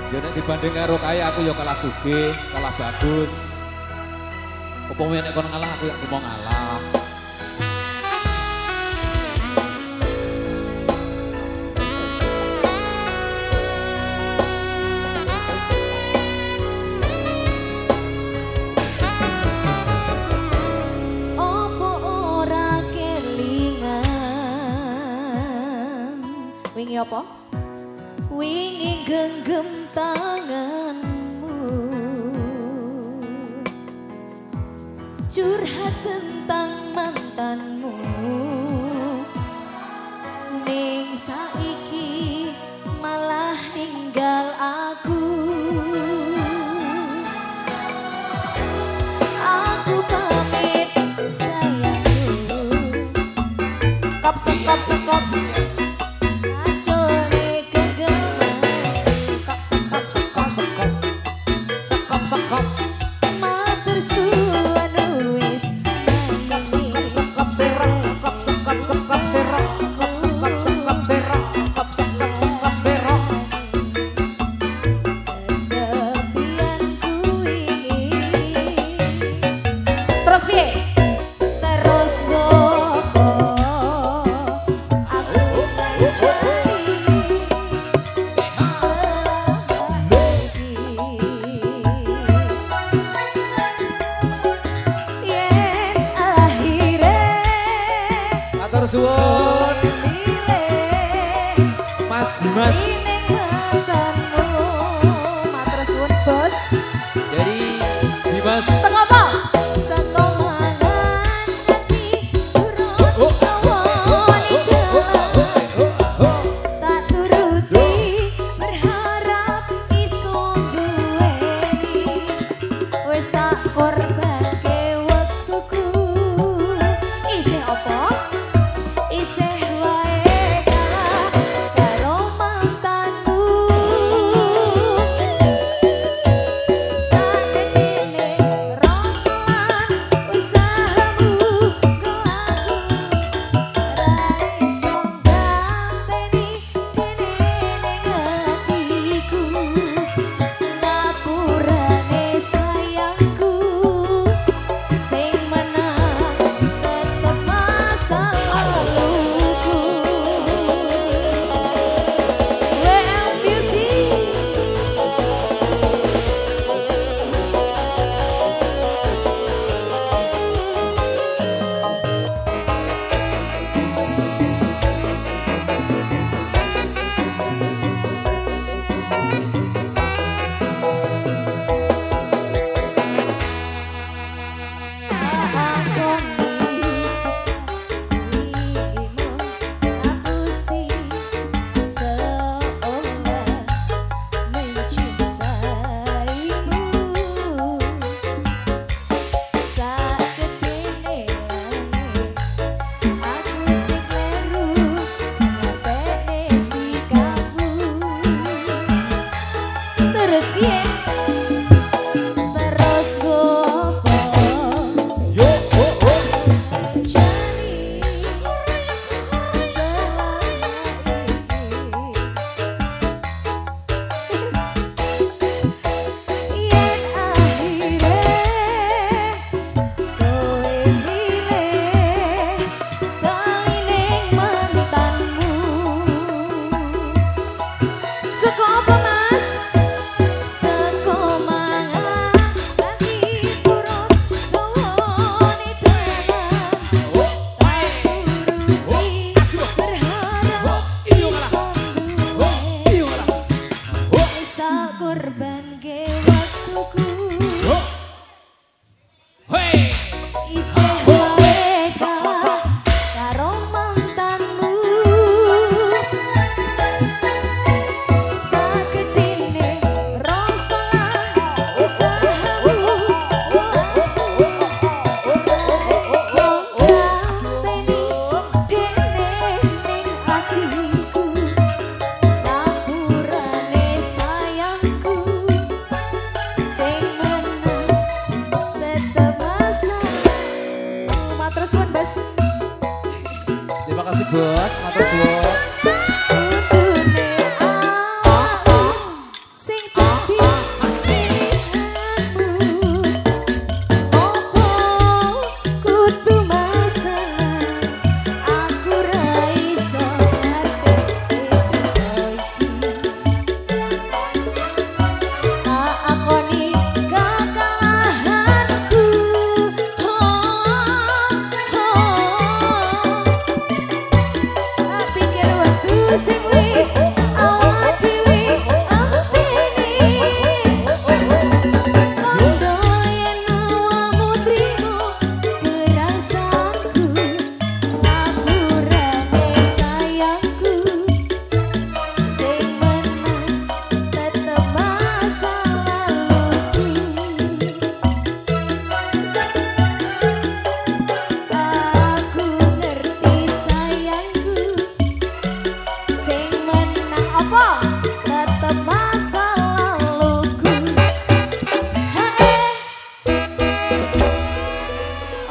Ya nek dibanding karo kaya aku ya kalah sugih, kalah bagus. Apa nek kon ngalah aku ya mau ngalah. Opo ora kelingan wingi apa? Wingi genggam tanganmu, curhat tentang mantanmu, ning saiki malah ninggal aku. Aku pamit sayangku, kop sekop sekop. Suwun Mas Dimas matur suwun bos. Jadi Dimas Sengapa? Sekomangan hati turun tawon tak turuti berharap iso duweni wis tak korbanke wektuku isih apa? Isih wae karo mantanmu.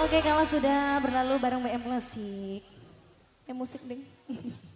Oke, kalau sudah berlalu bareng BM Musik. Musik ding.